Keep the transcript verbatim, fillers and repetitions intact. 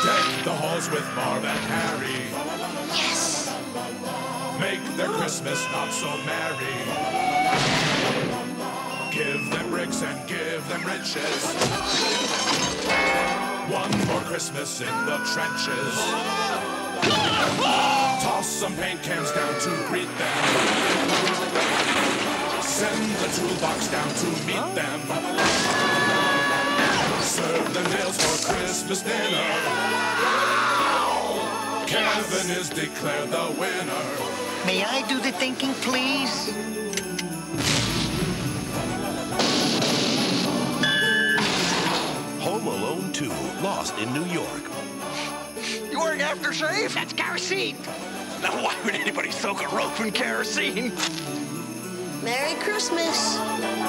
Deck the halls with Marv and Harry. Yes! Make their Christmas not so merry. Give them bricks and give them riches. One more Christmas in the trenches. Toss some paint cans down to greet them. Send the toolbox down to meet them. Serve them meals for Christmas dinner. Kevin is declared the winner. May I do the thinking, please? Home Alone two, Lost in New York. You wearing aftershave? That's kerosene. Now why would anybody soak a rope in kerosene? Merry Christmas.